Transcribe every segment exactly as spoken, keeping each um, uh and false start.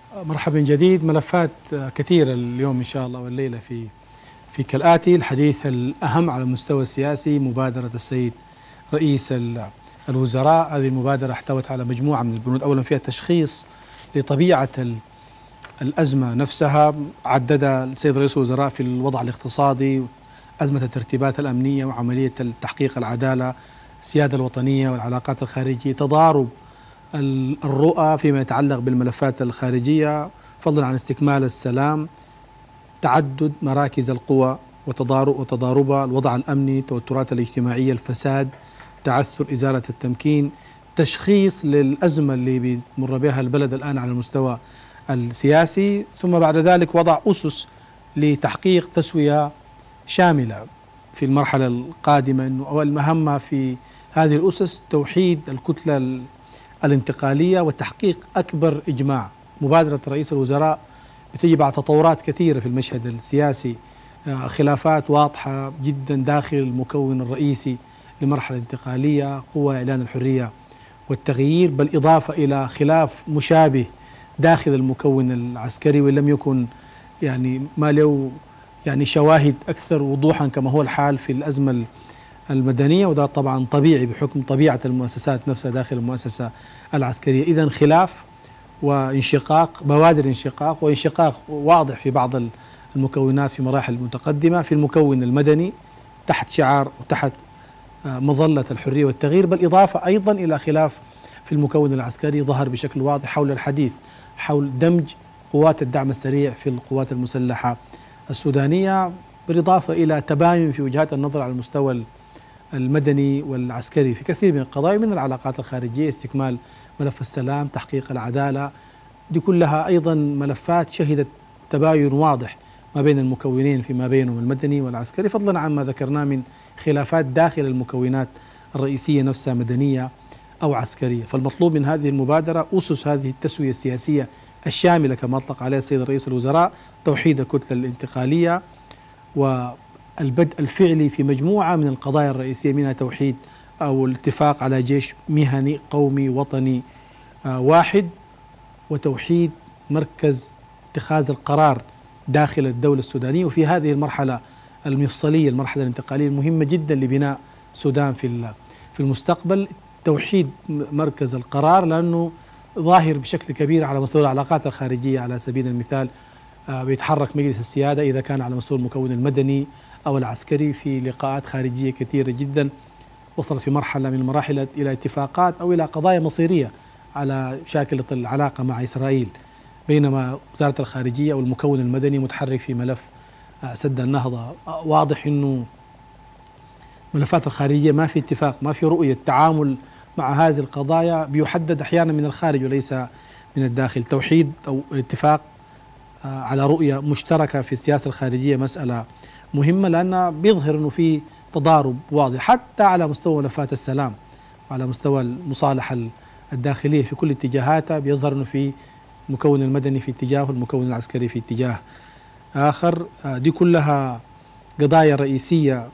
مرحبا جديد. ملفات كثيرة اليوم إن شاء الله والليلة في في كالآتي: الحديث الأهم على المستوى السياسي مبادرة السيد رئيس الوزراء. هذه المبادرة احتوت على مجموعة من البنود. أولا فيها تشخيص لطبيعة الأزمة نفسها، عدد السيد رئيس الوزراء في الوضع الاقتصادي، أزمة الترتيبات الأمنية، وعملية تحقيق العدالة، السيادة الوطنية والعلاقات الخارجية، تضارب الرؤى فيما يتعلق بالملفات الخارجية، فضلا عن استكمال السلام، تعدد مراكز القوى وتضارب وتضاربها، الوضع الأمني، التوترات الاجتماعية، الفساد، تعثر، إزالة التمكين، تشخيص للأزمة اللي بيمر بها البلد الآن على المستوى السياسي، ثم بعد ذلك وضع أسس لتحقيق تسوية شاملة في المرحلة القادمة. والمهمة في هذه الأسس توحيد الكتلة الانتقالية وتحقيق أكبر إجماع. مبادرة رئيس الوزراء بتجي بعد تطورات كثيرة في المشهد السياسي، خلافات واضحة جدا داخل المكون الرئيسي لمرحلة انتقالية، قوى إعلان الحرية والتغيير، بل إضافة إلى خلاف مشابه داخل المكون العسكري، وإن لم يكن يعني ما له يعني شواهد أكثر وضوحا كما هو الحال في الأزمة المدنية، وده طبعا طبيعي بحكم طبيعة المؤسسات نفسها داخل المؤسسة العسكرية. إذن خلاف وانشقاق، بوادر انشقاق وانشقاق واضح في بعض المكونات في مراحل متقدمة. في المكون المدني تحت شعار وتحت مظلة الحرية والتغيير، بل إضافة أيضا إلى خلاف في المكون العسكري ظهر بشكل واضح حول الحديث حول دمج قوات الدعم السريع في القوات المسلحة السودانية، بالإضافة إلى تباين في وجهات النظر على المستوى المدني والعسكري في كثير من القضايا، من العلاقات الخارجية، استكمال ملف السلام، تحقيق العدالة. دي كلها أيضا ملفات شهدت تباين واضح ما بين المكونين فيما بينهم المدني والعسكري، فضلا عن ما ذكرناه من خلافات داخل المكونات الرئيسية نفسها مدنية أو عسكرية. فالمطلوب من هذه المبادرة أسس هذه التسوية السياسية الشاملة كما أطلق عليها السيد رئيس الوزراء، توحيد الكتلة الانتقالية والبدء الفعلي في مجموعة من القضايا الرئيسية، منها توحيد أو الاتفاق على جيش مهني قومي وطني واحد، وتوحيد مركز اتخاذ القرار داخل الدولة السودانية. وفي هذه المرحلة المفصلية، المرحلة الانتقالية المهمة جدا لبناء السودان في في المستقبل، توحيد مركز القرار، لأنه ظاهر بشكل كبير على مستوى العلاقات الخارجية. على سبيل المثال بيتحرك مجلس السيادة إذا كان على مستوى المكون المدني أو العسكري في لقاءات خارجية كثيرة جدا، وصلت في مرحلة من المراحل إلى اتفاقات أو إلى قضايا مصيرية على شاكلة العلاقة مع إسرائيل، بينما وزارة الخارجية أو المكون المدني متحرك في ملف سد النهضة. واضح أنه ملفات الخارجية ما في اتفاق، ما في رؤية تعامل مع هذه القضايا، بيحدد أحيانا من الخارج وليس من الداخل. توحيد أو الاتفاق على رؤية مشتركة في السياسة الخارجية مسألة مهمة، لأنها بيظهر أنه في تضارب واضح حتى على مستوى ملفات السلام وعلى مستوى المصالحة الداخلية في كل اتجاهاتها. بيظهر أنه في المكون المدني في اتجاه والمكون العسكري في اتجاه آخر. دي كلها قضايا رئيسية،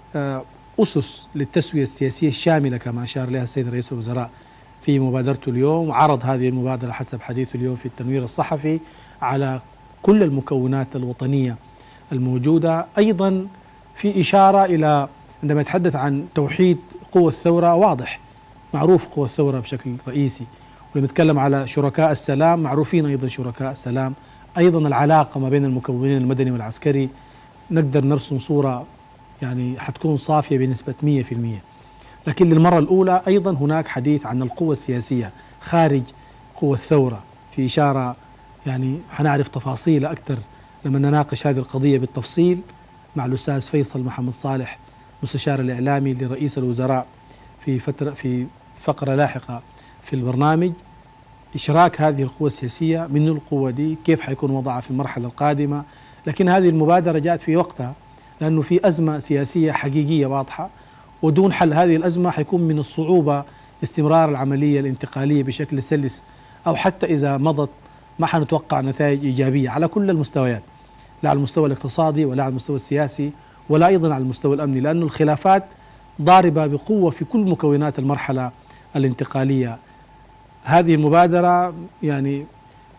أسس للتسوية السياسية الشاملة كما أشار لها السيد رئيس الوزراء في مبادرته اليوم. عرض هذه المبادرة حسب حديثه اليوم في التنوير الصحفي على كل المكونات الوطنية الموجودة. أيضا في إشارة إلى عندما يتحدث عن توحيد قوى الثورة، واضح معروف قوى الثورة بشكل رئيسي، ولما نتكلم على شركاء السلام معروفين أيضا شركاء السلام. أيضا العلاقة ما بين المكونين المدني والعسكري نقدر نرسم صورة يعني حتكون صافية بنسبة مئة في المئة. لكن للمرة الأولى أيضا هناك حديث عن القوى السياسية خارج قوى الثورة، في إشارة يعني حنعرف تفاصيل أكثر لما نناقش هذه القضية بالتفصيل مع الأستاذ فيصل محمد صالح مستشار الإعلامي لرئيس الوزراء في فترة في فقرة لاحقة في البرنامج. إشراك هذه القوى السياسية من القوة دي كيف حيكون وضعها في المرحلة القادمة. لكن هذه المبادرة جاءت في وقتها لأنه في أزمة سياسية حقيقية واضحة، ودون حل هذه الأزمة حيكون من الصعوبة استمرار العملية الانتقالية بشكل سلس، أو حتى إذا مضت ما حنتوقع نتائج إيجابية على كل المستويات، لا على المستوى الاقتصادي ولا على المستوى السياسي ولا أيضا على المستوى الأمني، لأن الخلافات ضاربة بقوة في كل مكونات المرحلة الانتقالية. هذه المبادرة يعني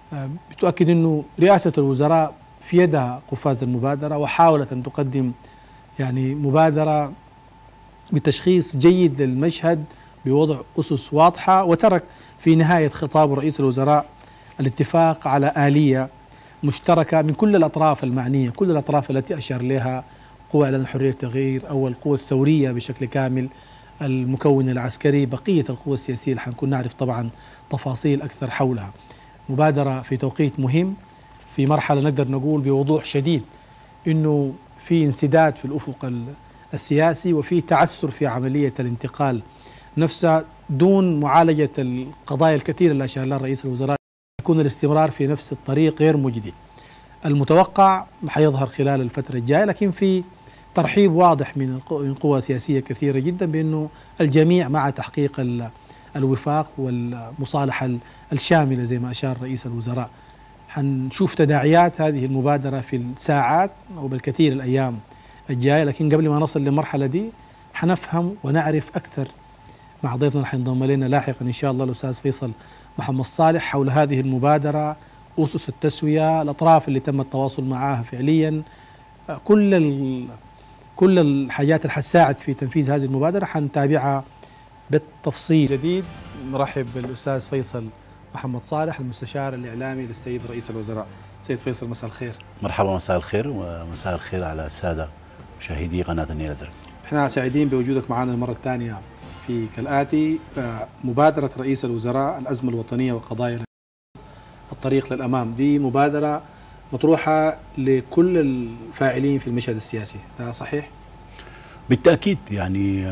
بتؤكد أنه رئاسة الوزراء في يدها قفاز المبادرة، وحاولت أن تقدم يعني مبادرة بتشخيص جيد للمشهد بوضع أسس واضحة، وترك في نهاية خطاب رئيس الوزراء الاتفاق على آلية مشتركة من كل الأطراف المعنية، كل الأطراف التي أشار لها قوى إعلان الحرية والتغيير أو القوى الثورية بشكل كامل، المكون العسكري، بقية القوى السياسية اللي حنكون نعرف طبعا تفاصيل أكثر حولها. مبادرة في توقيت مهم، في مرحلة نقدر نقول بوضوح شديد إنه في انسداد في الأفق السياسي وفي تعثر في عملية الانتقال نفسها دون معالجة القضايا الكثيرة اللي أشار لها رئيس الوزراء. يكون الاستمرار في نفس الطريق غير مجدي. المتوقع حيظهر خلال الفترة الجاية، لكن في ترحيب واضح من من قوى سياسية كثيرة جدا بأنه الجميع مع تحقيق الوفاق والمصالحة الشاملة زي ما أشار رئيس الوزراء. حنشوف تداعيات هذه المبادرة في الساعات أو بالكثير الأيام الجاية، لكن قبل ما نصل للمرحلة دي حنفهم ونعرف أكثر مع ضيفنا اللي حينضم لنا لاحقا إن شاء الله الأستاذ فيصل محمد صالح حول هذه المبادرة، أسس التسوية، الأطراف اللي تم التواصل معها فعليا، كل كل الحاجات اللي حتساعد في تنفيذ هذه المبادرة حنتابعها بالتفصيل. جديد نرحب بالأستاذ فيصل محمد صالح المستشار الإعلامي للسيد رئيس الوزراء. سيد فيصل مساء الخير. مرحبا، مساء الخير، ومساء الخير على السادة مشاهدي قناة النيل الأزرق. احنا سعيدين بوجودك معنا المرة الثانية في كالآتي: مبادرة رئيس الوزراء الأزمة الوطنية وقضايا الطريق للأمام، دي مبادرة مطروحة لكل الفاعلين في المشهد السياسي، ده صحيح؟ بالتأكيد، يعني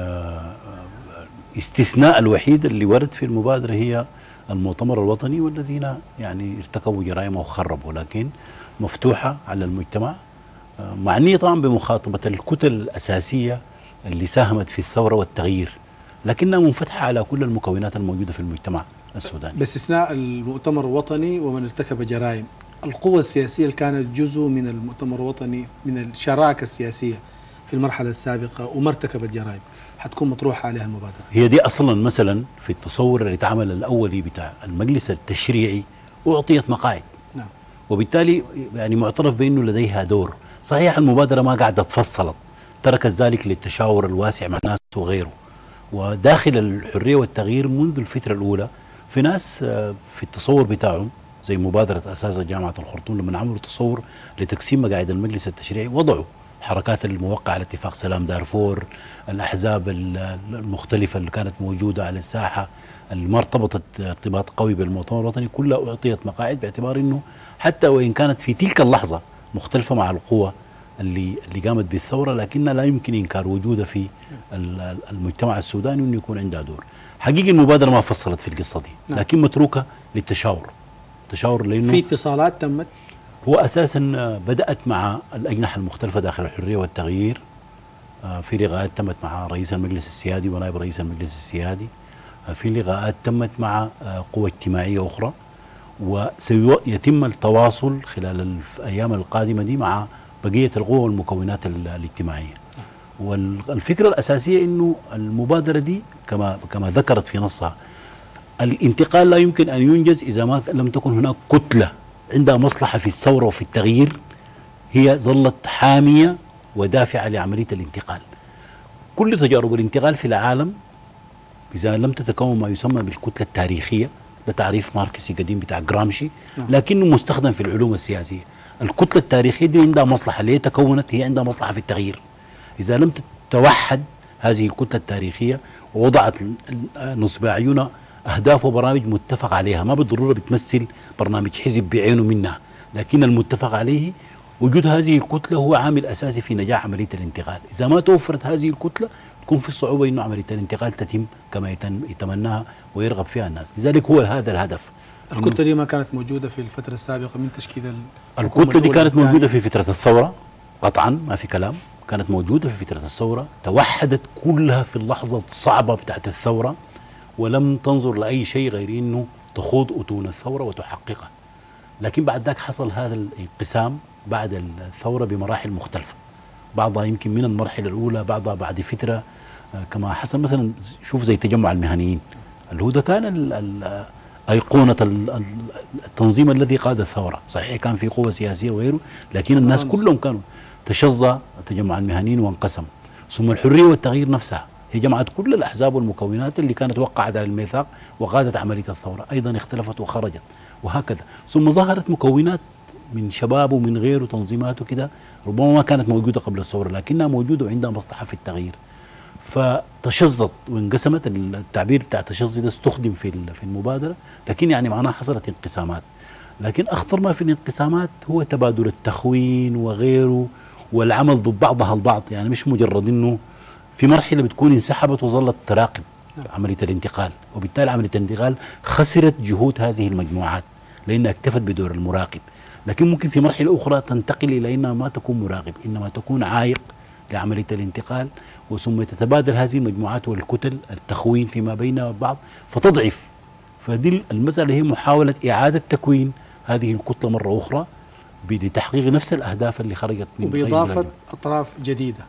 استثناء الوحيد اللي ورد في المبادرة هي المؤتمر الوطني والذين يعني ارتكبوا جرائم وخربوا، لكن مفتوحة على المجتمع، معنية طبعا بمخاطبة الكتل الأساسية اللي ساهمت في الثورة والتغيير، لكنها منفتحة على كل المكونات الموجودة في المجتمع السوداني باستثناء المؤتمر الوطني ومن ارتكب جرائم. القوى السياسية اللي كانت جزء من المؤتمر الوطني من الشراكة السياسية في المرحلة السابقة وما ارتكبت جرائم حتكون مطروحة عليها المبادرة. هي دي أصلا مثلا في التصور اللي اتعمل الأولي بتاع المجلس التشريعي أعطيت مقاعد، نعم، وبالتالي يعني معترف بأنه لديها دور. صحيح المبادرة ما قاعدة تفصلت، تركت ذلك للتشاور الواسع مع ناس وغيره، وداخل الحرية والتغيير منذ الفترة الأولى في ناس في التصور بتاعهم زي مبادرة أساس جامعة الخرطوم لما عملوا تصور لتقسيم مقاعد المجلس التشريعي، وضعوا الحركات الموقعة على اتفاق سلام دارفور، الأحزاب المختلفة اللي كانت موجودة على الساحة اللي ما ارتبطت ارتباط قوي بالمؤتمر الوطني، كلها أعطيت مقاعد باعتبار أنه حتى وإن كانت في تلك اللحظة مختلفة مع القوة اللي اللي قامت بالثورة، لكنها لا يمكن إنكار وجودها في المجتمع السوداني وأنه يكون عندها دور. حقيقة المبادرة ما فصلت في القصة دي، لكن متروكة للتشاور. تشاور لأنه في اتصالات تمت، هو أساسا بدأت مع الأجنحة المختلفة داخل الحرية والتغيير، في لقاءات تمت مع رئيس المجلس السيادي ونائب رئيس المجلس السيادي، في لقاءات تمت مع قوى اجتماعية أخرى، وسيتم التواصل خلال الأيام القادمة دي مع بقية القوى والمكونات الاجتماعية. والفكرة الأساسية أنه المبادرة دي كما كما ذكرت في نصها، الانتقال لا يمكن أن ينجز إذا ما لم تكن هناك كتلة عندها مصلحة في الثورة وفي التغيير هي ظلت حامية ودافعة لعملية الانتقال. كل تجارب الانتقال في العالم إذا لم تتكون ما يسمى بالكتلة التاريخية، ده تعريف ماركسي قديم بتاع جرامشي، لكنه مستخدم في العلوم السياسية. الكتلة التاريخية دي عندها مصلحة، ليه تكونت؟ هي عندها مصلحة في التغيير. إذا لم تتوحد هذه الكتلة التاريخية ووضعت نصب أعينها أهداف وبرامج متفق عليها، ما بالضرورة بتمثل برنامج حزب بعينه منها، لكن المتفق عليه وجود هذه الكتلة هو عامل أساسي في نجاح عملية الانتقال. إذا ما توفرت هذه الكتلة تكون في صعوبة إنه عملية الانتقال تتم كما يتمناها ويرغب فيها الناس. لذلك هو هذا الهدف. الكتلة دي ما كانت موجودة في الفترة السابقة من تشكيل الكتلة دي كانت موجودة في فترة الثورة قطعا، ما في كلام، كانت موجودة في فترة الثورة، توحدت كلها في اللحظة الصعبة بتاعت الثورة ولم تنظر لأي شيء غير أنه تخوض أتون الثورة وتحققها. لكن بعد ذاك حصل هذا الانقسام بعد الثورة بمراحل مختلفة، بعضها يمكن من المرحلة الأولى، بعضها بعد فترة، كما حصل مثلا شوف زي تجمع المهنيين اللي هو ده كان ال ال أيقونة التنظيم الذي قاد الثورة. صحيح كان في قوة سياسية وغيره، لكن الناس كلهم كانوا تشظى تجمع المهنيين وانقسم. ثم الحرية والتغيير نفسها هي جمعت كل الأحزاب والمكونات اللي كانت وقعت على الميثاق وقادت عملية الثورة، أيضا اختلفت وخرجت وهكذا. ثم ظهرت مكونات من شباب ومن غيره تنظيمات وكده ربما ما كانت موجودة قبل الثورة لكنها موجودة وعندها مصلحة في التغيير، فتشظت وانقسمت. التعبير بتاع تشظي ده استخدم في في المبادرة، لكن يعني معناها حصلت انقسامات. لكن أخطر ما في الانقسامات هو تبادل التخوين وغيره والعمل ضد بعضها البعض، يعني مش مجرد انه في مرحلة بتكون انسحبت وظلت تراقب عملية الانتقال، وبالتالي عملية الانتقال خسرت جهود هذه المجموعات لأنها اكتفت بدور المراقب. لكن ممكن في مرحلة أخرى تنتقل إلى أنها ما تكون مراقب، إنما تكون عائق لعملية الانتقال، وثم تتبادل هذه المجموعات والكتل التخوين فيما بينها وبعض فتضعف. فدي المسألة هي محاولة إعادة تكوين هذه الكتلة مرة أخرى لتحقيق نفس الأهداف اللي خرجت من وبإضافة أطراف جديدة.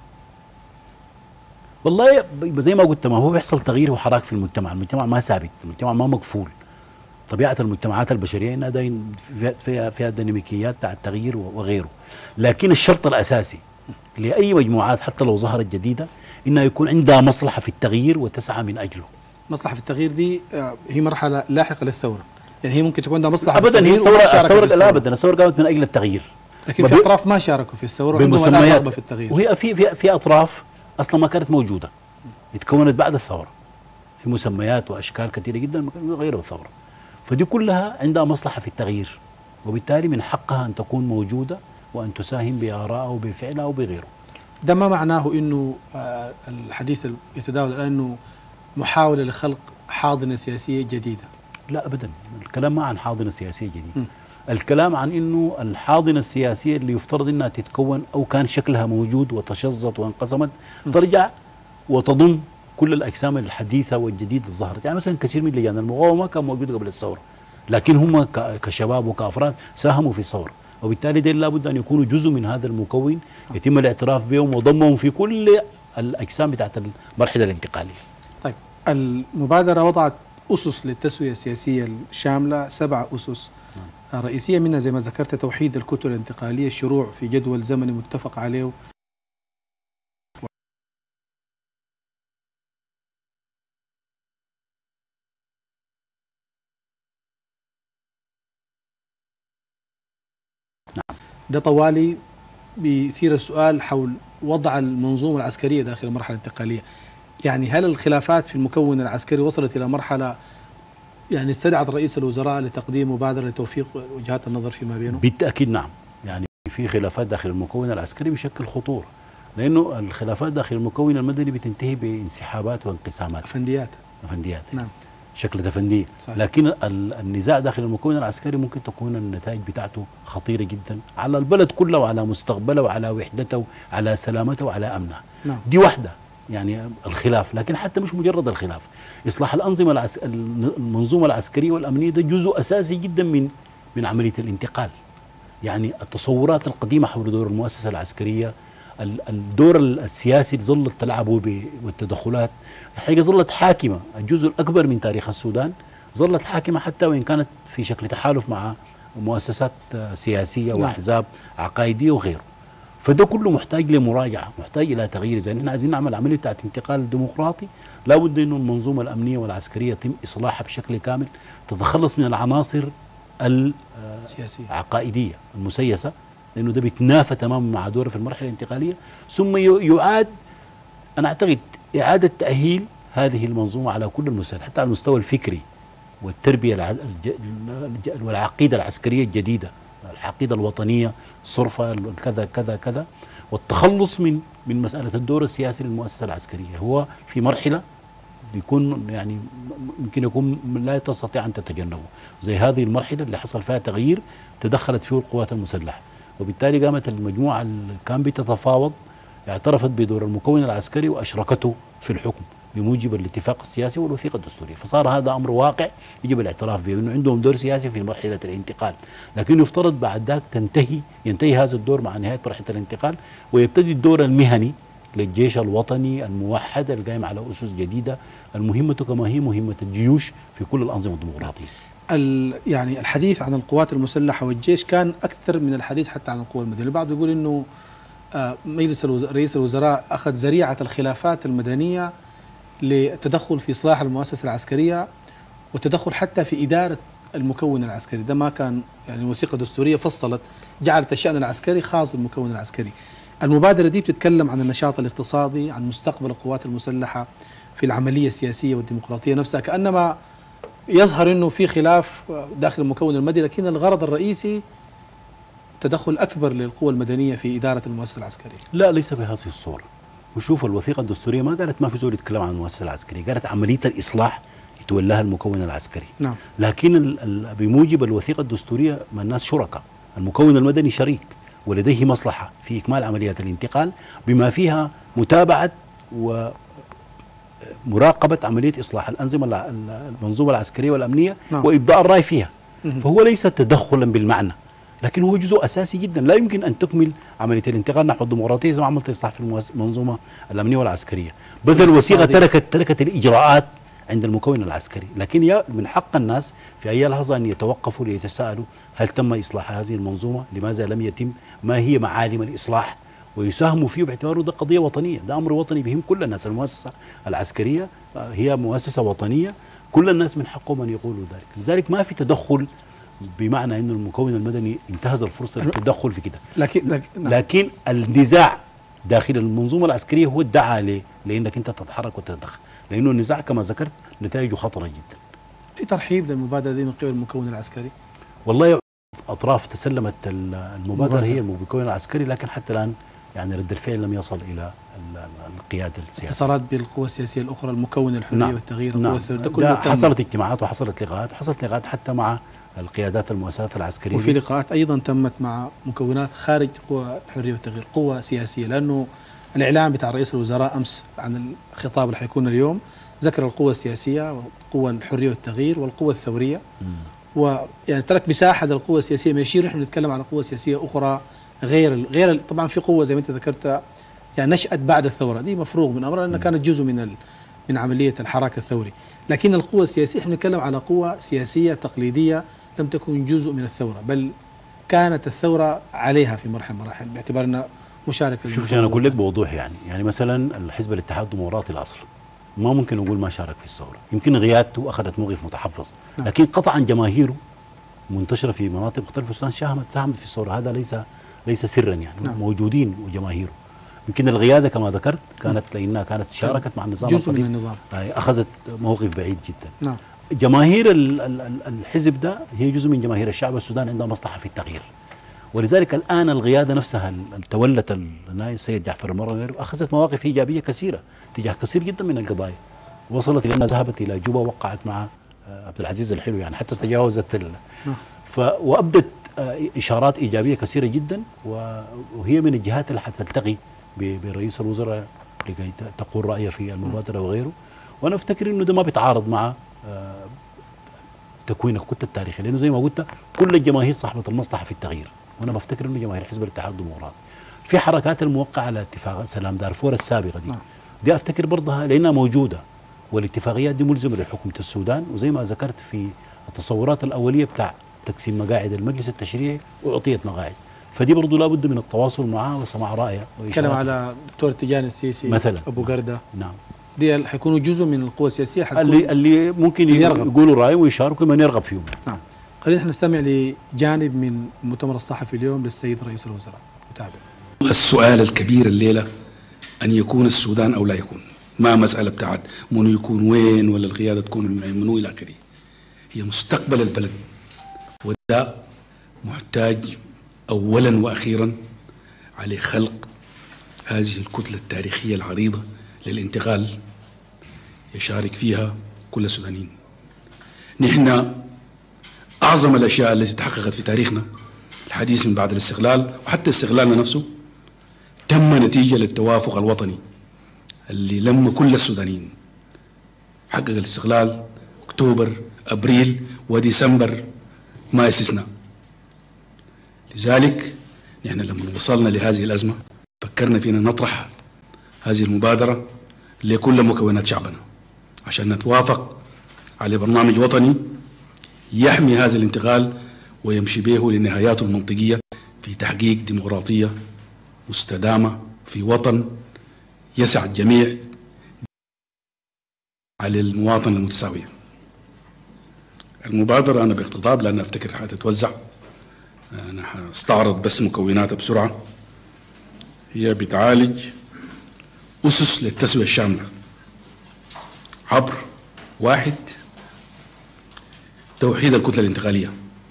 والله زي ما قلت، ما هو بيحصل تغيير وحراك في المجتمع، المجتمع ما ثابت، المجتمع ما مقفول. طبيعة المجتمعات البشرية انها داين فيها فيها ديناميكيات بتاع التغيير وغيره، لكن الشرط الأساسي لأي مجموعات حتى لو ظهرت جديدة انها يكون عندها مصلحة في التغيير وتسعى من أجله. مصلحة في التغيير دي هي مرحلة لاحقة للثورة، يعني هي ممكن تكون عندها مصلحة أبدا. هي الثورة الثورة لا أبدا، الثورة قامت من أجل التغيير، لكن في أطراف ما شاركوا في الثورة وعندهم رغبة في التغيير، وهي في في في أطراف أصلا ما كانت موجودة، اتكونت بعد الثورة في مسميات وأشكال كثيرة جدا ما كانوا غيروا الثورة. فدي كلها عندها مصلحة في التغيير، وبالتالي من حقها أن تكون موجودة وأن تساهم بآرائها وبفعلها وبغيره. ده ما معناه إنه الحديث يتداول الآن إنه محاولة لخلق حاضنة سياسية جديدة. لا أبدا، الكلام ما عن حاضنة سياسية جديدة. م. الكلام عن إنه الحاضنة السياسية اللي يفترض إنها تتكون أو كان شكلها موجود وتشظت وانقسمت م. ترجع وتضم كل الأجسام الحديثة والجديدة اللي ظهرت. يعني مثلا كثير من لجان المقاومة كان موجودة قبل الثورة، لكن هم كشباب وكأفراد ساهموا في الثورة، وبالتالي دي لابد أن يكونوا جزء من هذا المكون يتم الاعتراف بهم وضمهم في كل الأجسام بتاعت المرحلة الانتقالية. طيب، المبادرة وضعت أسس للتسوية السياسية الشاملة، سبع أسس نعم. رئيسية منها زي ما ذكرت توحيد الكتل الانتقالية، الشروع في جدول زمني متفق عليه، نعم. ده طوالي بيثير السؤال حول وضع المنظومة العسكرية داخل المرحلة الانتقالية. يعني هل الخلافات في المكون العسكري وصلت إلى مرحلة يعني استدعت رئيس الوزراء لتقديم مبادرة لتوفيق وجهات النظر فيما بينهم؟ بالتأكيد نعم، يعني في خلافات داخل المكون العسكري بشكل خطورة، لأنه الخلافات داخل المكون المدني بتنتهي بانسحابات وانقسامات، أفنديات أفنديات نعم، شكل تفندية. لكن النزاع داخل المكون العسكري ممكن تكون النتائج بتاعته خطيرة جدا على البلد كله وعلى مستقبله وعلى وحدته وعلى سلامته وعلى أمنه. نعم. دي واحدة يعني الخلاف، لكن حتى مش مجرد الخلاف، إصلاح الأنظمة العس... المنظومة العسكرية والأمنية ده جزء أساسي جدا من من عملية الانتقال. يعني التصورات القديمة حول دور المؤسسة العسكرية، الدور السياسي اللي ظلت تلعبه والتدخلات الحقيقة ظلت حاكمة. الجزء الأكبر من تاريخ السودان ظلت حاكمة حتى وإن كانت في شكل تحالف مع مؤسسات سياسية وأحزاب عقائدية وغيره. فده كله محتاج لمراجعة، محتاج إلى تغيير. إذا نحن عايزين نعمل عملية بتاعت انتقال ديمقراطي لابد إنه المنظومة الأمنية والعسكرية يتم إصلاحها بشكل كامل، تتخلص من العناصر السياسية العقائدية المسيسة، لأنه ده بيتنافى تماما مع دوره في المرحلة الانتقالية. ثم يعاد، أنا أعتقد إعادة تأهيل هذه المنظومة على كل المستويات، حتى على المستوى الفكري والتربية والعقيدة العسكرية الجديدة، العقيدة الوطنية الصرفة كذا كذا كذا، والتخلص من من مسألة الدور السياسي للمؤسسة العسكرية. هو في مرحلة بيكون يعني يمكن يكون لا تستطيع أن تتجنبه، زي هذه المرحلة اللي حصل فيها تغيير تدخلت فيه القوات المسلحة، وبالتالي قامت المجموعة اللي كان بتتفاوض اعترفت بدور المكون العسكري وأشركته في الحكم بموجب الاتفاق السياسي والوثيقة الدستورية. فصار هذا أمر واقع يجب الاعتراف به، أنه عندهم دور سياسي في مرحلة الانتقال، لكن يفترض بعد ذاك تنتهي ينتهي هذا الدور مع نهاية مرحلة الانتقال، ويبتدي الدور المهني للجيش الوطني الموحد القائم على أسس جديدة، المهمة كما هي مهمة الجيوش في كل الأنظمة الديمقراطية. يعني الحديث عن القوات المسلحة والجيش كان أكثر من الحديث حتى عن القوى المدنية. البعض يقول إنه مجلس رئيس الوزراء أخذ ذريعة الخلافات المدنية للتدخل في إصلاح المؤسسة العسكرية والتدخل حتى في إدارة المكون العسكري. ده ما كان يعني الوثيقة الدستورية فصلت جعلت الشأن العسكري خاص بالمكون العسكري. المبادرة دي بتتكلم عن النشاط الاقتصادي، عن مستقبل القوات المسلحة في العملية السياسية والديمقراطية نفسها، كأنما يظهر أنه في خلاف داخل المكون المدني، لكن الغرض الرئيسي تدخل أكبر للقوى المدنية في إدارة المؤسسة العسكرية. لا، ليس بهذه الصورة. وشوف الوثيقة الدستورية ما قالت ما في زول يتكلم عن المؤسسة العسكرية، قالت عملية الإصلاح يتولاها المكون العسكري. نعم. لكن ال ال بموجب الوثيقة الدستورية ما الناس شركاء، المكون المدني شريك ولديه مصلحة في إكمال عمليات الانتقال بما فيها متابعة ومراقبة عملية إصلاح الأنظمة المنظومة العسكرية والأمنية. نعم. وإبداء الرأي فيها. مم. فهو ليس تدخلا بالمعنى، لكن هو جزء أساسي جدا. لا يمكن أن تكمل عملية الانتقال نحو الديمقراطية إذا ما عملت إصلاح في المنظومة الأمنية والعسكرية. بس الوثيقة تركت تركت الإجراءات عند المكون العسكري، لكن من حق الناس في أي لحظة أن يتوقفوا ليتساءلوا هل تم إصلاح هذه المنظومة؟ لماذا لم يتم؟ ما هي معالم الإصلاح؟ ويساهموا فيه باعتباره ده قضية وطنية، ده أمر وطني بهم كل الناس. المؤسسة العسكرية هي مؤسسة وطنية، كل الناس من حقهم أن يقولوا ذلك. لذلك ما في تدخل بمعنى أن المكون المدني انتهز الفرصة للتدخل في كده. لكن لكن, لكن النزاع داخل المنظومة العسكرية هو الدعاء ليه؟ لأنك أنت تتحرك وتتدخل، لأنه النزاع كما ذكرت نتائجه خطرة جدا. في ترحيب للمبادرة دي من قبل المكون العسكري؟ والله أطراف تسلمت المبادرة هي المكون العسكري، لكن حتى الآن يعني رد الفعل لم يصل إلى القيادة السياسية. اتصالات بالقوى السياسية الأخرى، المكون الحرية نعم. والتغيير، نعم. ده كله حصلت اجتماعات وحصلت لقاءات وحصلت لقاءات حتى مع القيادات المؤسسات العسكرية، وفي لقاءات أيضا تمت مع مكونات خارج قوى الحرية والتغيير، قوى سياسية، لأنه الإعلام بتاع رئيس الوزراء أمس عن الخطاب اللي حيكون اليوم ذكر القوى السياسية والقوى الحرية والتغيير والقوى الثورية، ويعني ترك مساحة للقوى السياسية ما يشير نحن نتكلم على قوى سياسية أخرى غير غير طبعا في قوة زي ما أنت ذكرت يعني نشأت بعد الثورة، دي مفروغ من أمرها لأنها كانت جزء من من عملية الحراك الثوري، لكن القوى السياسية احنا نتكلم على قوى سياسية تقليدية لم تكن جزء من الثورة، بل كانت الثورة عليها في مرحلة مراحل باعتبار أنها مشاركة. شوف أنا أقول لك بوضوح، يعني يعني مثلا الحزب الاتحاد الديمقراطي الأصل ما ممكن نقول ما شارك في الثورة، يمكن قيادته أخذت موقف متحفظ، نعم. لكن قطعا جماهيره منتشرة في مناطق مختلفة في السودان ساهمت ساهمت في الثورة، هذا ليس ليس سرا يعني، نعم. موجودين وجماهيره. يمكن القيادة كما ذكرت كانت لأنها كانت شاركت مع النظام جزء من النظام، أخذت موقف بعيد جدا. نعم. جماهير الحزب ده هي جزء من جماهير الشعب السوداني عندها مصلحة في التغيير، ولذلك الآن القيادة نفسها تولت السيد جعفر المرة وغيره أخذت مواقف إيجابية كثيرة تجاه كثير جدا من القضايا، وصلت إلى أنها ذهبت إلى جوبا وقعت مع عبد العزيز الحلو يعني حتى تجاوزت ال ف وأبدت إشارات إيجابية كثيرة جدا، وهي من الجهات اللي حتلتقي برئيس الوزراء لكي تقول رأيه في المبادرة وغيره. وأنا أفتكر إنه ده ما بيتعارض مع تكوين الكتلة التاريخية، لأنه زي ما قلت كل الجماهير صاحبة المصلحة في التغيير، وأنا بفتكر إنه جماهير حزب الاتحاد الديمقراطي في حركات الموقعة على اتفاق سلام دارفور السابقة دي، دي أفتكر برضها لأنها موجودة، والاتفاقيات دي ملزمة لحكومة السودان، وزي ما ذكرت في التصورات الأولية بتاع تقسيم مقاعد المجلس التشريعي وأعطيت مقاعد، فدي برضه لابد من التواصل معاه وسماع رأيه. كلام على دكتور تيجان السيسي مثلا أبو قردة، نعم، دي حيكونوا جزء من القوى السياسية اللي اللي ممكن يقولوا رأيه ويشاركوا من يرغب فيهم. نعم. خلينا نستمع لجانب من المؤتمر الصحفي اليوم للسيد رئيس الوزراء، نتابع. السؤال الكبير الليلة أن يكون السودان أو لا يكون، ما مسألة بتاعت منو يكون وين ولا القيادة تكون منو إلى آخره، هي مستقبل البلد، وده محتاج أولا وأخيرا على خلق هذه الكتلة التاريخية العريضة للانتقال يشارك فيها كل السودانيين. نحن أعظم الأشياء التي تحققت في تاريخنا الحديث من بعد الاستقلال، وحتى استقلالنا نفسه تم نتيجة للتوافق الوطني اللي لم كل السودانيين. حقق الاستقلال أكتوبر أبريل وديسمبر ما استثناء. لذلك نحن لما وصلنا لهذه الأزمة فكرنا فينا نطرح هذه المبادرة لكل مكونات شعبنا عشان نتوافق على برنامج وطني يحمي هذا الانتقال ويمشي به لنهاياته المنطقية في تحقيق ديمقراطية مستدامة في وطن يسع الجميع على المواطنة المتساوية. المبادرة أنا باقتضاب لأن أفتكر حتتوزع، أنا هستعرض بس مكوناتها بسرعة. هي بتعالج أسس للتسوية الشاملة عبر واحد توحيد الكتلة الانتقالية.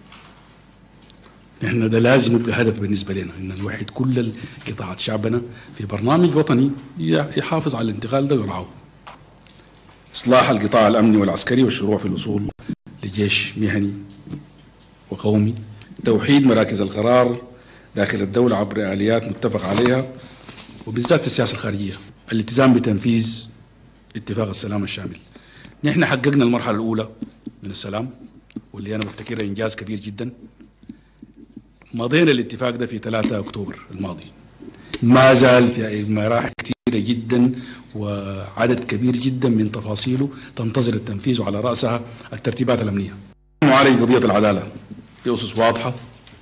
نحن ده لازم يبقى هدف بالنسبة لنا، إن نوحد كل قطاعات شعبنا في برنامج وطني يحافظ على الانتقال ده ويرعاه. إصلاح القطاع الأمني والعسكري والشروع في الوصول لجيش مهني وقومي. توحيد مراكز القرار داخل الدولة عبر آليات متفق عليها وبالذات في السياسة الخارجية. الالتزام بتنفيذ اتفاق السلام الشامل. نحن حققنا المرحلة الأولى من السلام واللي أنا بفتكرها إنجاز كبير جدا. مضينا الاتفاق ده في ثلاثة أكتوبر الماضي. ما زال في مراحل كثيرة جدا وعدد كبير جدا من تفاصيله تنتظر التنفيذ وعلى رأسها الترتيبات الأمنية. معالجة قضية العدالة بأسس واضحة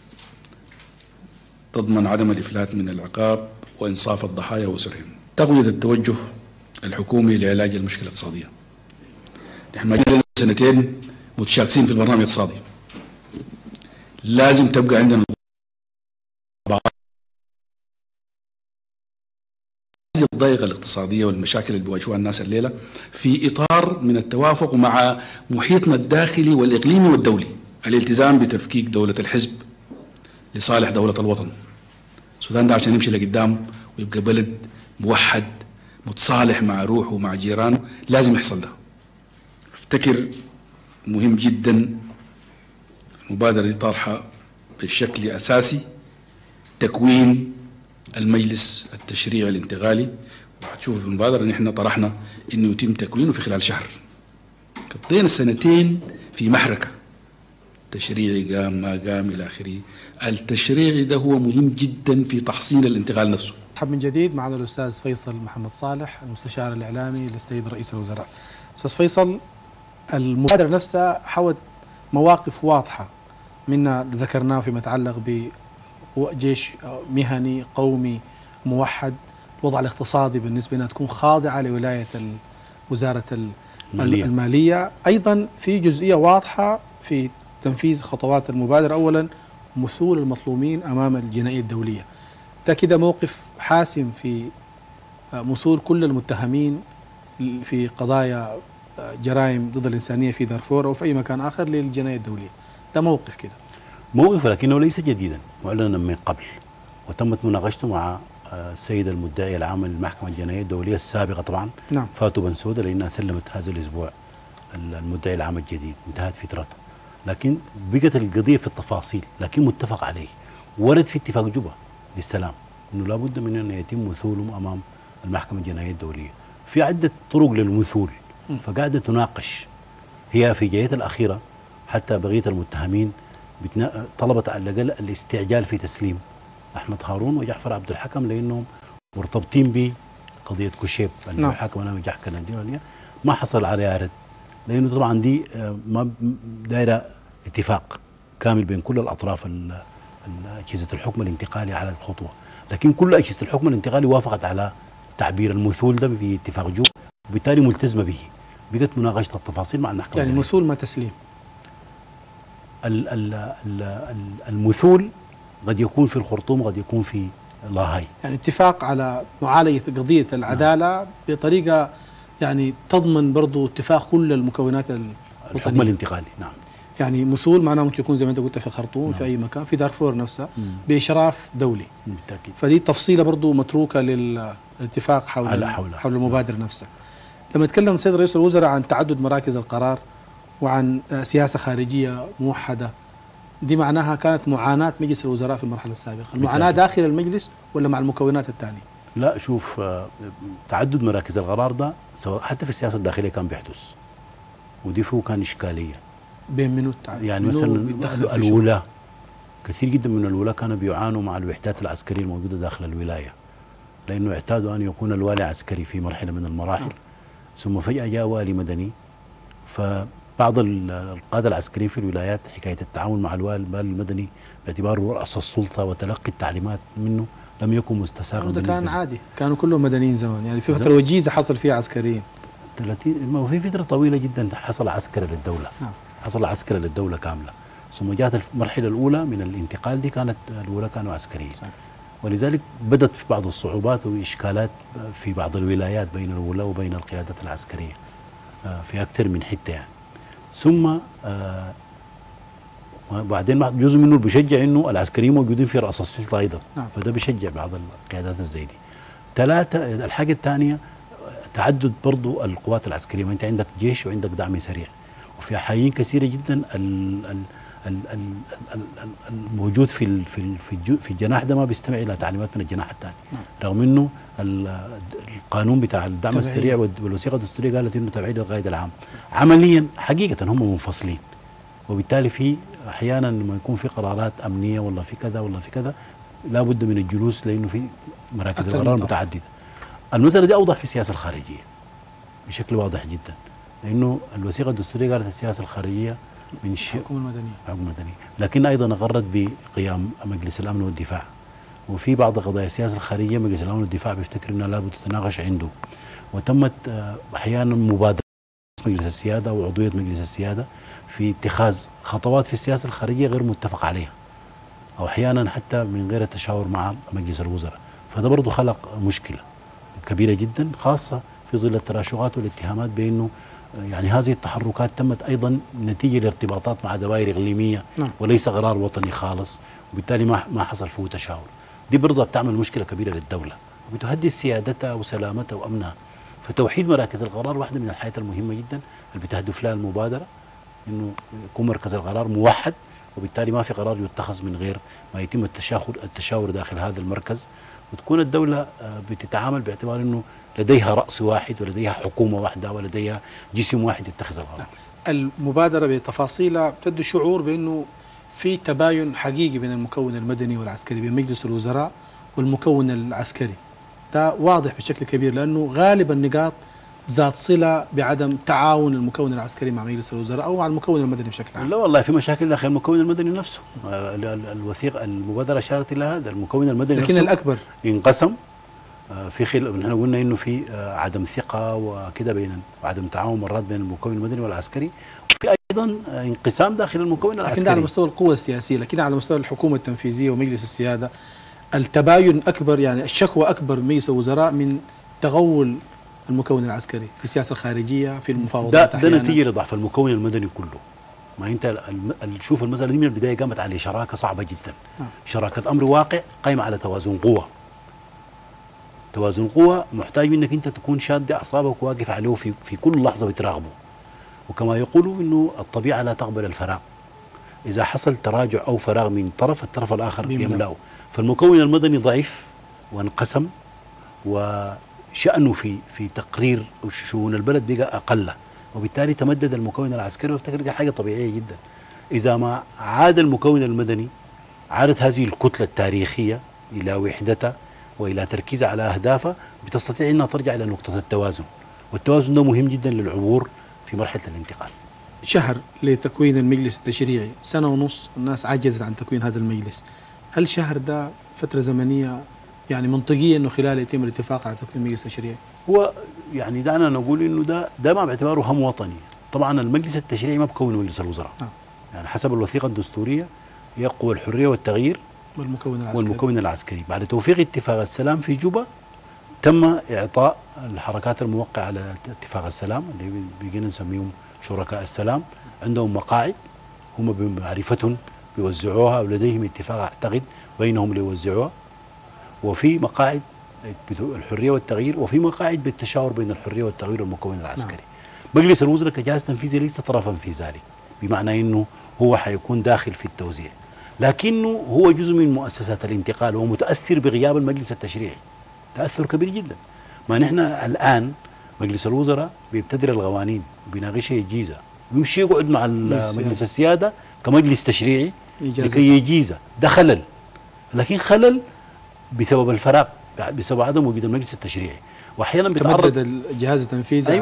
تضمن عدم الإفلات من العقاب وإنصاف الضحايا وأسرهم. تقوية التوجه الحكومي لعلاج المشكلة الاقتصادية. نحن ما لنا سنتين متشاكسين في البرنامج الاقتصادي. لازم تبقى عندنا الضيقة الاقتصادية والمشاكل اللي بيواجهوها الناس الليلة في إطار من التوافق مع محيطنا الداخلي والإقليمي والدولي. الالتزام بتفكيك دولة الحزب لصالح دولة الوطن. السودان ده عشان يمشي لقدام ويبقى بلد موحد متصالح مع روحه ومع جيرانه لازم يحصل ده. افتكر مهم جدا المبادرة دي طرحها بشكل أساسي تكوين المجلس التشريعي الانتقالي، وهتشوفوا في المبادرة ان احنا طرحنا انه يتم تكوينه في خلال شهر. قضينا سنتين في محركة تشريعي قام ما قام الى اخره. التشريعي ده هو مهم جدا في تحصين الانتقال نفسه. مرحبا من جديد معنا الاستاذ فيصل محمد صالح المستشار الاعلامي للسيد رئيس الوزراء. استاذ فيصل، المبادرة نفسها حوت مواقف واضحة منا ذكرناه فيما يتعلق بجيش مهني قومي موحد، الوضع الاقتصادي بالنسبة لنا تكون خاضعة لولاية وزارة المالية. المالية أيضا في جزئية واضحة في تنفيذ خطوات المبادرة. أولا مثول المظلومين أمام الجنائية الدولية، ده كده موقف حاسم في مثول كل المتهمين في قضايا جرائم ضد الإنسانية في دارفور أو في أي مكان آخر للجنائية الدولية. ده موقف كده موقف لكنه ليس جديدا، معلنا من قبل وتمت مناقشته مع السيد المدعي العام للمحكمة الجنائية الدولية السابقة طبعا. نعم. فاتو بنسودة، لأنها سلمت هذا الأسبوع المدعي العام الجديد، انتهت فترتها، لكن بقت القضية في التفاصيل، لكن متفق عليه. ورد في اتفاق جوبا للسلام انه لابد من ان يتم مثولهم امام المحكمة الجنائية الدولية. في عدة طرق للمثول فقاعدة تناقش. هي في جهتها الأخيرة حتى بقية المتهمين طلبت على الأقل الاستعجال في تسليم أحمد هارون وجعفر عبد الحكم لأنهم مرتبطين بقضية كوشيب المحاكم أمام المحكمة الدولية. ما حصل عليها رد لأنه طبعا دي ما دايرة اتفاق كامل بين كل الأطراف أجهزة الحكم الانتقالي على الخطوة، لكن كل أجهزة الحكم الانتقالي وافقت على تعبير المثول ده في اتفاق جو وبالتالي ملتزمة به. بقت مناقشة التفاصيل مع المحكمة. يعني مثول ما تسليم. المثول قد يكون في الخرطوم قد يكون في لاهاي. يعني اتفاق على معالجة قضية العدالة نعم. بطريقة يعني تضمن برضو اتفاق كل المكونات الحكم الانتقالي. نعم. يعني مثول معناه ممكن يكون زي ما انت قلت في الخرطوم نعم. في اي مكان في دارفور نفسها مم. باشراف دولي بالتاكيد. فدي تفصيله برضو متروكه للاتفاق حول حول, حول المبادره نعم. نفسها. لما تكلم السيد رئيس الوزراء عن تعدد مراكز القرار وعن سياسه خارجيه موحده، دي معناها كانت معاناه مجلس الوزراء في المرحله السابقه، المعاناه داخل المجلس ولا مع المكونات الثانيه؟ لا شوف، تعدد مراكز القرار ده سواء حتى في السياسه الداخليه كان بيحدث، ودي فيه كان اشكاليه بين منو التعدد؟ يعني مثلا الولاة كثير جدا من الولاة كانوا بيعانوا مع الوحدات العسكريه الموجوده داخل الولايه، لانه اعتادوا ان يكون الوالي عسكري في مرحله من المراحل ثم فجاه جاء والي مدني، فبعد بعض القاده العسكريين في الولايات حكايه التعامل مع الوال المدني باعتباره راس السلطه وتلقي التعليمات منه لم يكن مستساغا. ده كان عادي، كانوا كلهم مدنيين زمان، يعني في فتره وجيزه حصل فيها عسكريين ثلاثين، ما في فتره طويله جدا حصل عسكره للدوله. نعم. حصل عسكره للدوله كامله، ثم جاءت المرحله الاولى من الانتقال دي كانت الاولى كانوا عسكريين. صحيح. ولذلك بدت في بعض الصعوبات واشكالات في بعض الولايات بين الولاة وبين القيادات العسكريه في اكثر من حته يعني. ثم آه وبعدين جزء منه بيشجع انه العسكريين موجودين في راس السلطه ايضا. نعم. فده بيشجع بعض القيادات الزي دي. ثلاثه، الحاجه الثانيه تعدد برضو القوات العسكريه، ما انت عندك جيش وعندك دعم سريع، وفي احايين كثيره جدا ال ال ال ال الموجود في ال في ال في, في الجناح ده ما بيستمع الى تعليمات من الجناح الثاني. نعم. رغم انه القانون بتاع الدعم تبعي. السريع والوثيقه الدستوريه قالت انه تبعي للقائد العام. عمليا حقيقه هم منفصلين، وبالتالي في احيانا لما يكون في قرارات امنيه ولا في كذا ولا في كذا لابد من الجلوس، لانه في مراكز القرار متعدده. المساله دي اوضح في السياسه الخارجيه بشكل واضح جدا، لانه الوثيقه الدستوريه قالت السياسه الخارجيه من شيء الحكومه المدنيه الحكومه المدنيه، لكن ايضا اقرت بقيام مجلس الامن والدفاع، وفي بعض قضايا السياسه الخارجيه مجلس الامن والدفاع بيفتكر انها لابد تتناقش عنده، وتمت احيانا مبادره مجلس السياده وعضويه مجلس السياده في اتخاذ خطوات في السياسه الخارجيه غير متفق عليها، او احيانا حتى من غير التشاور مع مجلس الوزراء، فده برضه خلق مشكله كبيره جدا، خاصه في ظل التراشقات والاتهامات بانه يعني هذه التحركات تمت ايضا نتيجه لارتباطات مع دوائر اقليميه. نعم. وليس قرار وطني خالص، وبالتالي ما ما حصل فيه تشاور. دي برضه بتعمل مشكله كبيره للدوله وبتهدد سيادتها وسلامتها وامنها. فتوحيد مراكز القرار واحده من الحاجات المهمه جدا اللي بتهدف لها المبادره، انه يكون مركز القرار موحد، وبالتالي ما في قرار يتخذ من غير ما يتم التشاور التشاور داخل هذا المركز، وتكون الدوله بتتعامل باعتبار انه لديها راس واحد ولديها حكومه واحده ولديها جسم واحد يتخذ القرار. المبادره بتفاصيلها بتدي شعور بانه في تباين حقيقي بين المكون المدني والعسكري، بين مجلس الوزراء والمكون العسكري. ده واضح بشكل كبير، لانه غالب النقاط ذات صله بعدم تعاون المكون العسكري مع مجلس الوزراء او مع المكون المدني بشكل عام. لا والله في مشاكل داخل المكون المدني نفسه. الوثيقه المبادره اشارت الى هذا، المكون المدني لكن نفسه الاكبر انقسم في خل نحن قلنا انه في عدم ثقه وكده بين وعدم تعاون مرات بين المكون المدني والعسكري، وفي ايضا انقسام داخل المكون العسكري. لكن ده على مستوى القوى السياسيه، لكن على مستوى الحكومه التنفيذيه ومجلس السياده التباين اكبر، يعني الشكوى اكبر من مجلس الوزراء من تغول المكون العسكري في السياسه الخارجيه في المفاوضات. ده, ده نتيجه لضعف المكون المدني كله. ما انت شوف المساله دي من البدايه قامت على شراكه صعبه جدا. آه. شراكه امر واقع قائمه على توازن قوه. توازن قوة محتاج منك انت تكون شاد اعصابك واقف عليه في في كل لحظه بتراقبه. وكما يقولوا انه الطبيعه لا تقبل الفراغ. اذا حصل تراجع او فراغ من طرف الطرف الاخر يملأه. فالمكون المدني ضعيف وانقسم، وشأنه في في تقرير شؤون البلد بقى اقل، وبالتالي تمدد المكون العسكري، وافتكر دي حاجه طبيعيه جدا. اذا ما عاد المكون المدني عادت هذه الكتله التاريخيه الى وحدتها والى تركيزها على اهدافها، بتستطيع انها ترجع الى نقطه التوازن، والتوازن ده مهم جدا للعبور في مرحله الانتقال. شهر لتكوين المجلس التشريعي، سنه ونص الناس عجزت عن تكوين هذا المجلس. هل شهر ده فتره زمنيه يعني منطقيه انه خلالها يتم الاتفاق على تكوين مجلس تشريعي؟ هو يعني دعنا نقول انه ده ده ما باعتباره هم وطني. طبعا المجلس التشريعي ما بكون مجلس الوزراء. آه. يعني حسب الوثيقه الدستوريه هي قوى الحريه والتغيير والمكون العسكري. والمكون العسكري. بعد توفيق اتفاق السلام في جوبا تم اعطاء الحركات الموقعه على اتفاق السلام اللي بيجينا نسميهم شركاء السلام، عندهم مقاعد هم بمعرفتهم بيوزعوها، ولديهم اتفاق اعتقد بينهم ليوزعوها، وفي مقاعد الحريه والتغيير، وفي مقاعد بالتشاور بين الحريه والتغيير والمكون العسكري. نعم. مجلس الوزراء كجهاز تنفيذي ليس طرفا في ذلك، بمعنى انه هو حيكون داخل في التوزيع، لكنه هو جزء من مؤسسات الانتقال ومتاثر بغياب المجلس التشريعي تاثر كبير جدا. ما نحن الان مجلس الوزراء بيبتدر القوانين وبيناقشها يجيزها، ويمشي يقعد مع مجلس السياده كمجلس تشريعي لكي يجيزها. ده خلل، لكن خلل بسبب الفراغ، بسبب عدم وجود المجلس التشريعي، واحيانا بيتعرض الجهاز التنفيذي. ايوه،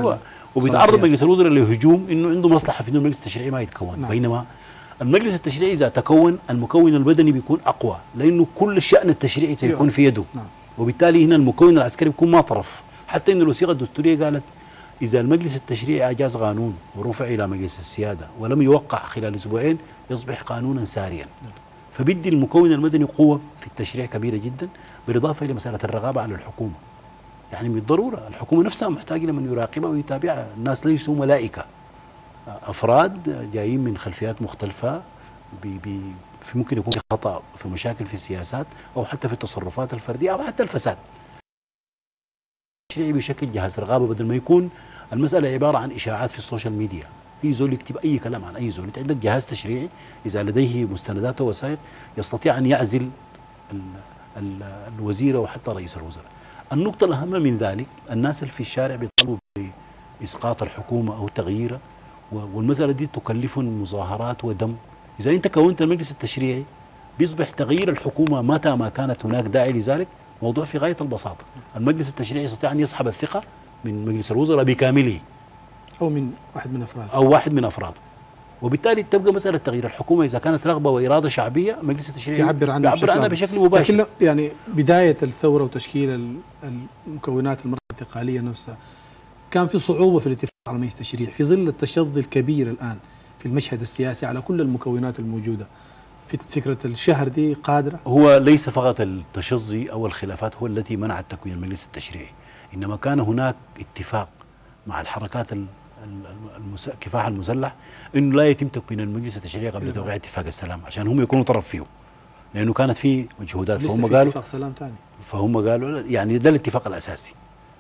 وبيتعرض مجلس الوزراء لهجوم انه عنده مصلحه في انه المجلس التشريعي ما يتكون. نعم. بينما المجلس التشريعي اذا تكون المكون البدني بيكون اقوى، لانه كل الشان التشريعي سيكون في يده. نعم. وبالتالي هنا المكون العسكري بيكون ما طرف، حتى انه الوثيقه الدستوريه قالت اذا المجلس التشريعي اجاز قانون ورفع الى مجلس السياده ولم يوقع خلال اسبوعين يصبح قانونا ساريا. نعم. فبدي المكون المدني قوه في التشريع كبيره جدا، بالاضافه الى مساله الرقابه على الحكومه. يعني بالضروره الحكومه نفسها محتاجه لمن يراقبها ويتابعها، الناس ليسوا ملائكه. افراد جايين من خلفيات مختلفه بي بي في ممكن يكون في خطا في مشاكل في السياسات او حتى في التصرفات الفرديه او حتى الفساد. التشريعي بشكل جهاز رقابه بدل ما يكون المساله عباره عن اشاعات في السوشيال ميديا، في زول يكتب اي كلام عن اي زول، انت عندك جهاز تشريعي اذا لديه مستندات ووثائق يستطيع ان يعزل ال ال الوزير وحتى رئيس الوزراء. النقطه الاهم من ذلك الناس اللي في الشارع بيطلبوا باسقاط الحكومه او تغييرها، والمساله دي تكلفهم مظاهرات ودم. اذا انت كونت المجلس التشريعي بيصبح تغيير الحكومه متى ما كانت هناك داعي لذلك موضوع في غايه البساطه. المجلس التشريعي يستطيع ان يسحب الثقه من مجلس الوزراء بكامله او من واحد من افراده او واحد من افراده، وبالتالي تبقى مساله تغيير الحكومه اذا كانت رغبه واراده شعبيه مجلس التشريعي يعبر عنها بيعبر عنها بشكل مباشر. لكن يعني بدايه الثوره وتشكيل المكونات المركز الانتقاليه نفسها كان في صعوبه في الاتفاق على مجلس التشريع في ظل التشظي الكبير الان في المشهد السياسي على كل المكونات الموجوده. في فكره الشهر دي قادره؟ هو ليس فقط التشظي او الخلافات هو التي منعت تكوين المجلس التشريعي، انما كان هناك اتفاق مع الحركات المس... كفاح المسلح انه لا يتم تكوين المجلس التشريعي قبل توقيع اتفاق السلام عشان هم يكونوا طرف فيه، لانه كانت في مجهودات. فهم قالوا اتفاق سلام ثاني، فهم قالوا يعني ده الاتفاق الاساسي.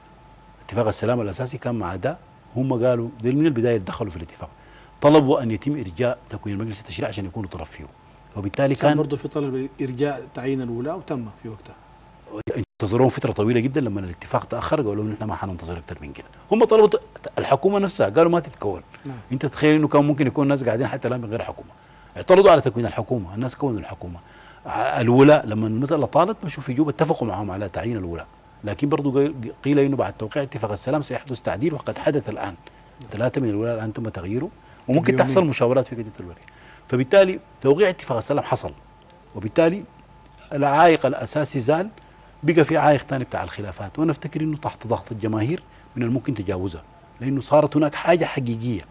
اتفاق السلام الاساسي كان مع ده، هم قالوا ده من البدايه دخلوا في الاتفاق، طلبوا ان يتم ارجاء تكوين المجلس التشريعي عشان يكونوا طرف فيه، وبالتالي كان, كان برضه في طلب ارجاء تعيين الولاء وتم في وقتها. انتظروهم فتره طويله جدا، لما الاتفاق تاخر قالوا نحن ما حننتظر اكثر من كده. هم طلبوا الحكومه نفسها قالوا ما تتكون. نعم. انت تخيل انه كان ممكن يكون الناس قاعدين حتى الان من غير حكومه. اعترضوا على تكوين الحكومه، الناس كونوا الحكومه. الولاء لما المساله طالت مشوا في جوبا اتفقوا معهم على تعيين الولاء، لكن برضه قيل انه بعد توقيع اتفاق السلام سيحدث تعديل، وقد حدث الان. نعم. ثلاثه من الولاء الان تم تغييره، وممكن تحصل مشاورات في قضيه الولاء. فبالتالي توقيع اتفاق السلام حصل، وبالتالي العائق الاساسي زال، بقى في عائق ثاني بتاع الخلافات، وانا افتكر انه تحت ضغط الجماهير من الممكن تجاوزها، لانه صارت هناك حاجه حقيقيه.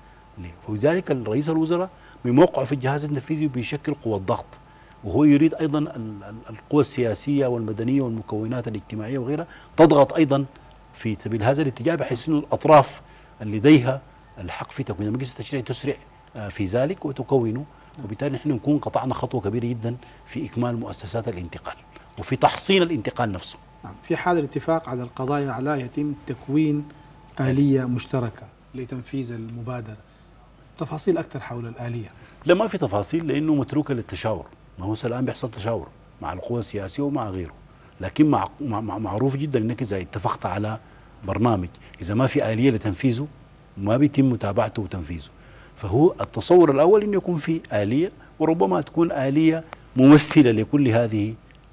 فلذلك الرئيس الوزراء من موقعه في الجهاز التنفيذي بيشكل قوى الضغط، وهو يريد ايضا القوى السياسيه والمدنيه والمكونات الاجتماعيه وغيرها تضغط ايضا في سبيل هذا الاتجاه، بحيث انه الاطراف اللي لديها الحق في تكوين المجلس التشريعي تسرع في ذلك وتكونه، وبالتالي نحن نكون قطعنا خطوه كبيره جدا في اكمال مؤسسات الانتقال وفي تحصين الانتقال نفسه. نعم. في حال الاتفاق على القضايا على يتم تكوين آلية مشتركة لتنفيذ المبادرة. تفاصيل أكثر حول الآلية؟ لا، ما في تفاصيل لأنه متروكة للتشاور. ما هو الآن بيحصل تشاور مع القوى السياسية ومع غيره، لكن مع مع معروف جدا أنك إذا اتفقت على برنامج إذا ما في آلية لتنفيذه ما بيتم متابعته وتنفيذه. فهو التصور الأول أنه يكون في آلية، وربما تكون آلية ممثلة لكل هذه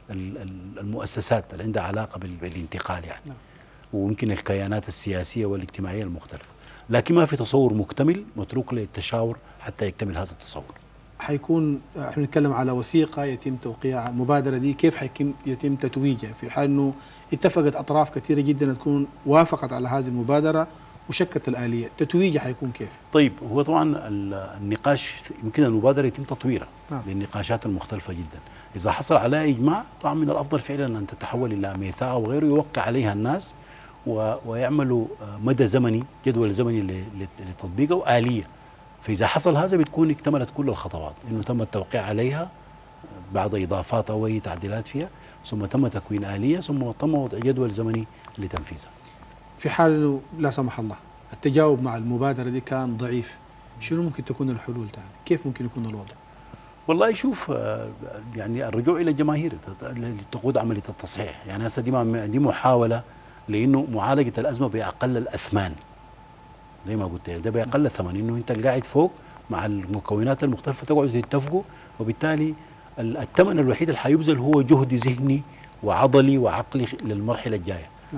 المؤسسات اللي عندها علاقة بالانتقال يعني. نعم. ويمكن الكيانات السياسية والاجتماعية المختلفة، لكن ما في تصور مكتمل متروك للتشاور حتى يكتمل هذا التصور. حيكون احنا نتكلم على وثيقة يتم توقيعها، المبادرة دي كيف حيتم يتم تتويجها في حال انه اتفقت اطراف كثيرة جدا تكون وافقت على هذه المبادرة وشكت الآلية، تتويجها حيكون كيف؟ طيب، هو طبعا النقاش يمكن المبادرة يتم تطويرها. نعم. للنقاشات المختلفة جدا. إذا حصل عليها إجماع طبعا من الأفضل فعلا أن تتحول إلى ميثاق وغيره يوقع عليها الناس ويعملوا مدى زمني، جدول زمني لتطبيقه وآلية. فإذا حصل هذا بتكون اكتملت كل الخطوات، إنه تم التوقيع عليها بعد إضافات أو أي تعديلات فيها، ثم تم تكوين آلية، ثم تم وضع جدول زمني لتنفيذها. في حال إنه لا سمح الله التجاوب مع المبادرة دي كان ضعيف، شنو ممكن تكون الحلول تاني؟ كيف ممكن يكون الوضع؟ والله شوف، يعني الرجوع الى الجماهير تقود عمليه التصحيح، يعني هسه دي دي محاوله لانه معالجه الازمه باقل الاثمان زي ما قلت، ده باقل الثمن، انه انت قاعد فوق مع المكونات المختلفه تقعدوا تتفقوا، وبالتالي الثمن الوحيد اللي حيبذل هو جهد ذهني وعضلي وعقلي للمرحله الجايه.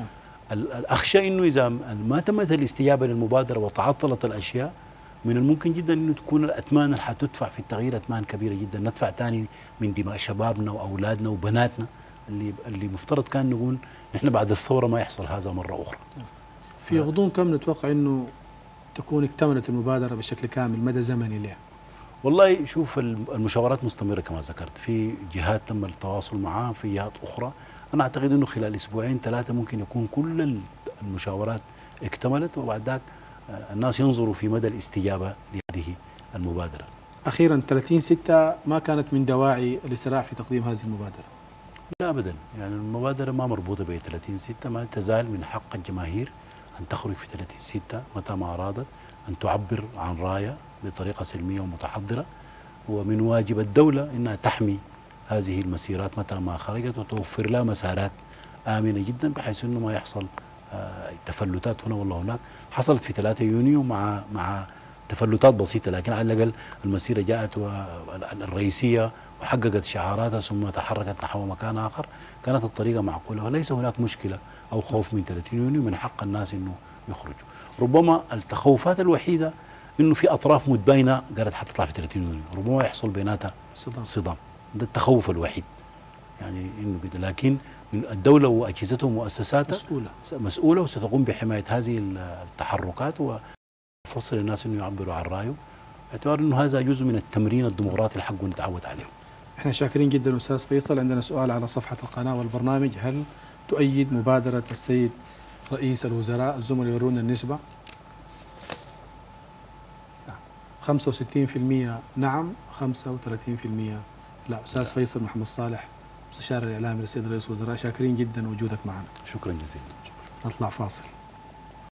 الأخشى أنه إذا ما تمت الاستجابة للمبادرة وتعطلت الأشياء، من الممكن جدا أنه تكون الأثمان اللي حتدفع في التغيير أثمان كبيرة جدا، ندفع ثاني من دماء شبابنا وأولادنا وبناتنا اللي اللي مفترض كان نقول نحن بعد الثورة ما يحصل هذا مرة أخرى. في غضون كم نتوقع أنه تكون اكتملت المبادرة بشكل كامل، مدى زمني لها؟ والله شوف المشاورات مستمرة كما ذكرت، في جهات تم التواصل معها، في جهات أخرى. أنا أعتقد أنه خلال أسبوعين ثلاثة ممكن يكون كل المشاورات اكتملت، وبعد ذاك الناس ينظروا في مدى الاستجابة لهذه المبادرة. أخيرا ثلاثين ستة ما كانت من دواعي الإسراع في تقديم هذه المبادرة؟ لا أبدا، يعني المبادرة ما مربوطة ب ثلاثين ستة، ما تزال من حق الجماهير أن تخرج في ثلاثين ستة متى ما أرادت، أن تعبر عن راية بطريقة سلمية ومتحضرة، ومن واجب الدولة أنها تحمي هذه المسيرات متى ما خرجت وتوفر لها مسارات آمنة جدا بحيث أنه ما يحصل تفلتات هنا ولا هناك. حصلت في ثلاثة يونيو مع مع تفلتات بسيطة، لكن على الأقل المسيرة جاءت الرئيسية وحققت شعاراتها ثم تحركت نحو مكان آخر، كانت الطريقة معقولة وليس هناك مشكلة أو خوف من ثلاثين يونيو، من حق الناس أنه يخرجوا. ربما التخوفات الوحيدة أنه في أطراف متباينة قالت حتطلع في ثلاثين يونيو، ربما يحصل بيناتها صدام صدام، ده التخوف الوحيد يعني انه كده. لكن الدوله واجهزتها ومؤسساتها مسؤوله مسؤوله وستقوم بحمايه هذه التحركات وفرصه للناس انه يعبروا عن رايه، باعتبار انه هذا جزء من التمرين الديمقراطي الحق نتعود عليه. احنا شاكرين جدا استاذ فيصل. عندنا سؤال على صفحه القناه والبرنامج، هل تؤيد مبادره السيد رئيس الوزراء؟ الزملاء يورونا النسبه. خمسة وستين بالمئة نعم، خمسة وثلاثين بالمئة لا. استاذ فيصل محمد صالح، مستشار الاعلامي للسيد رئيس الوزراء، شاكرين جدا وجودك معنا. شكرا جزيلا. نطلع فاصل.